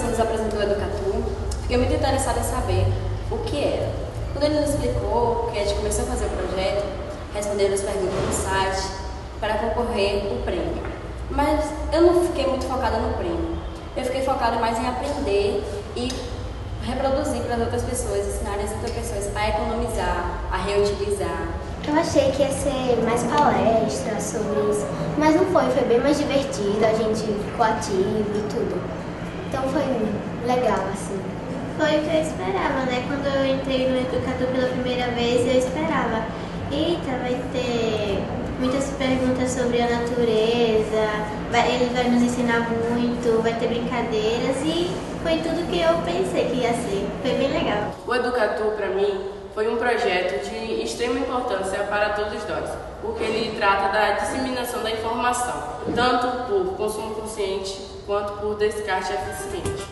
nos apresentou o Educatu, fiquei muito interessada em saber o que era. Quando ele nos explicou que a gente começou a fazer o projeto, respondendo as perguntas no site para concorrer o prêmio. Mas eu não fiquei muito focada no prêmio. Eu fiquei focada mais em aprender e reproduzir para as outras pessoas, ensinar as outras pessoas a economizar, a reutilizar. Eu achei que ia ser mais palestra sobre isso, mas não foi bem mais divertido, a gente ficou ativo e tudo. Então foi legal, assim. Foi o que eu esperava, né? Quando eu entrei no Educatu pela primeira vez, eu esperava. Eita, vai ter muitas perguntas sobre a natureza, ele vai nos ensinar muito, vai ter brincadeiras e foi tudo que eu pensei que ia ser. Foi bem legal. O Educatu, para mim, foi um projeto de extrema importância para todos nós, porque ele trata da disseminação da informação, tanto por consumo consciente quanto por descarte eficiente.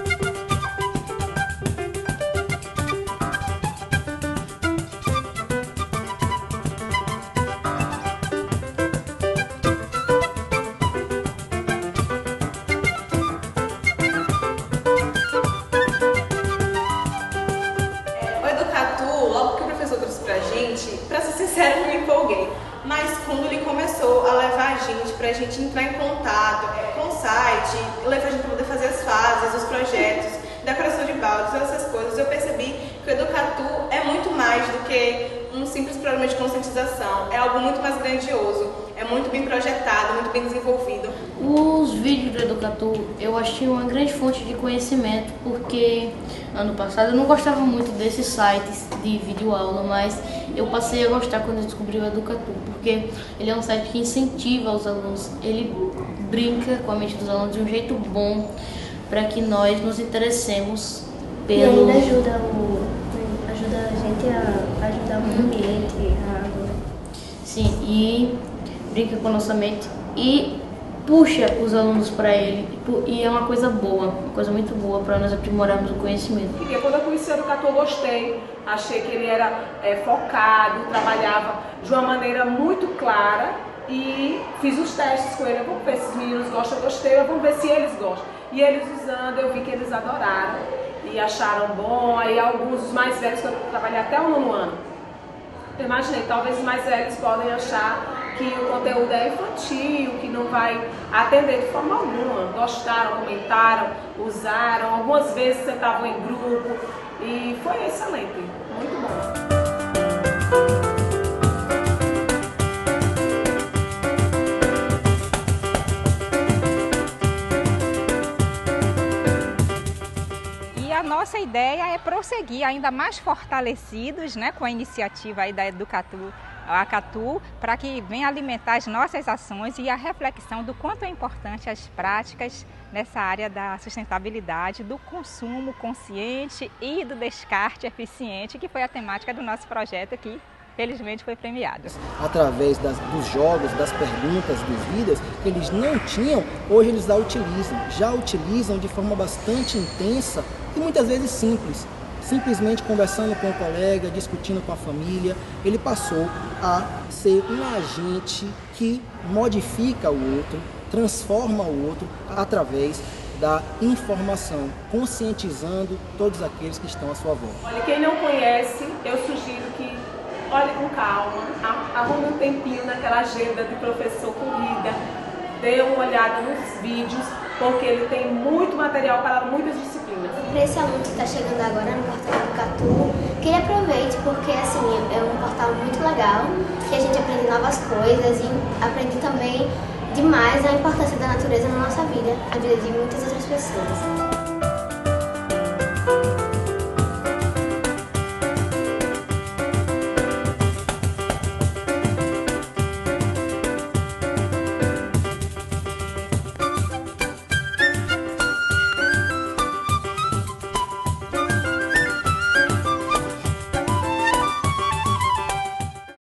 Logo que o professor trouxe pra gente, pra ser sincero, eu me empolguei. Mas quando ele começou a levar a gente pra gente entrar em contato com o site, levar a gente pra poder fazer as fases, os projetos, decoração de baldes, essas coisas, eu percebi que o Educatu é muito mais do que um simples programa de conscientização. É algo muito mais grandioso, é muito bem projetado, muito bem desenvolvido. Os vídeos do Educatu eu achei uma grande fonte de conhecimento, porque ano passado eu não gostava muito desses sites de videoaula, mas eu passei a gostar quando eu descobri o Educatu, porque ele é um site que incentiva os alunos, ele brinca com a mente dos alunos de um jeito bom para que nós nos interessemos pelo... E ainda ajuda a gente a ajudar o meio ambiente, a água. Sim, e brinca com a nossa mente e puxa os alunos para ele, e é uma coisa boa, uma coisa muito boa para nós aprimorarmos o conhecimento. Porque quando eu conheci o Educatu eu gostei, achei que ele era focado, trabalhava de uma maneira muito clara e fiz os testes com ele. Vamos ver se os meninos gostam, eu gostei, vamos ver se eles gostam. E eles usando, eu vi que eles adoraram e acharam bom, aí alguns dos mais velhos, que eu trabalhei até o 9º ano. Eu imaginei, talvez os mais velhos podem achar que o conteúdo é infantil, que não vai atender de forma alguma. Gostaram, comentaram, usaram, algumas vezes sentavam em grupo e foi excelente, muito bom. A nossa ideia é prosseguir ainda mais fortalecidos, né, com a iniciativa aí da Acatu, para que venha alimentar as nossas ações e a reflexão do quanto é importante as práticas nessa área da sustentabilidade, do consumo consciente e do descarte eficiente, que foi a temática do nosso projeto aqui. Felizmente foi premiado. Através dos jogos, das perguntas, dos vídeos que eles não tinham, hoje eles já utilizam de forma bastante intensa e muitas vezes simples. Simplesmente conversando com o colega, discutindo com a família, ele passou a ser um agente que modifica o outro, transforma o outro através da informação, conscientizando todos aqueles que estão à sua volta. Olha, quem não conhece, eu sugiro que olhe com calma, arrume um tempinho naquela agenda de professor corrida, dê uma olhada nos vídeos, porque ele tem muito material para muitas disciplinas. Para esse aluno que está chegando agora no portal Educatu, que ele aproveite, porque assim, é um portal muito legal, que a gente aprende novas coisas e aprende também demais a importância da natureza na nossa vida, na vida de muitas outras pessoas.